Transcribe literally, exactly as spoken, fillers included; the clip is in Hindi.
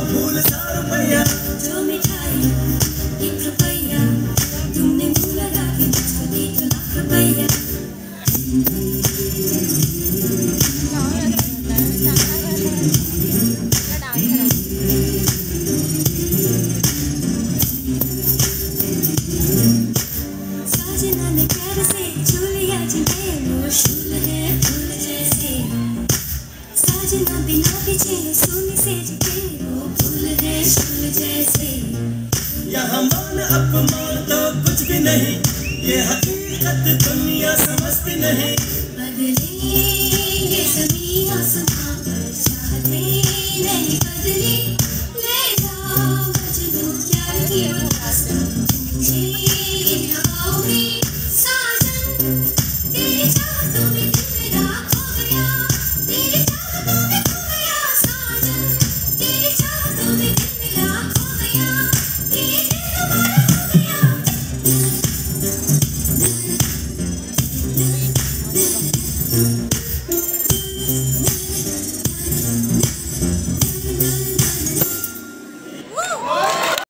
भूल सा रुपया जो मिठाई एक रुपया तुमने मुँह लगा के मुझको दी तो लाख रुपया साजना ने प्यार से छू लिया जिन्हें वो शूल है फूल जैसे साजना बिना पीछे सोने से झुके वो फूल है शूल जैसे यहाँ मान अपमान तो कुछ भी नहीं ये हकीकत दुनिया समझती नहीं बदले ये ज़मीन आसमां पर चाहते नहीं बदले ले जाओ मजनू प्यार की वो दास्तां मुझे इन हवाओं में साजन तेरी चाहतों में दिल मेरा खो गया तेरी चाहतों में खो गया साजन तेरी चाहतों में दिल मेरा खो गया ये दिल तुम्हारा हो गया